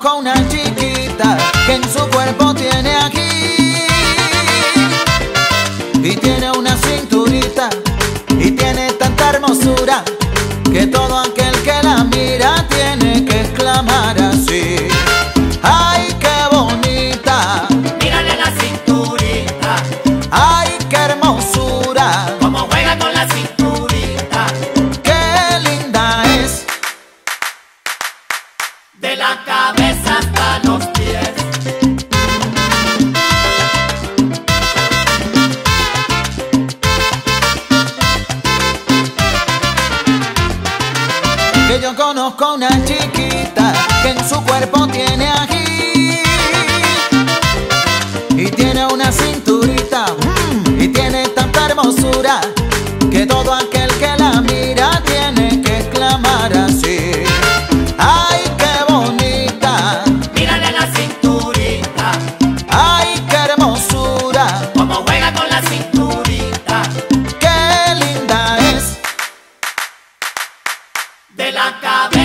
conozco una chiquita que en su cuerpo tiene aquí y tiene una cinturita y tiene tanta hermosura que todo aquel que la mira tiene que exclamar así: ¡ay, qué bonita! Mírale la cinturita, ¡Ay, qué hermosura! cómo juega con la cinturita, ¡Qué linda es! de la cabeza hasta los pies. Que yo conozco una chiquita que en su cuerpo tiene ají y tiene una cinturita y tiene tanta hermosura que todo aquel que la mira tiene que exclamar así: ¡ay, qué bonita! Mírale la cinturita, ¡Ay, qué hermosura! cómo juega con la cinturita, ¡Qué linda es! de la cabeza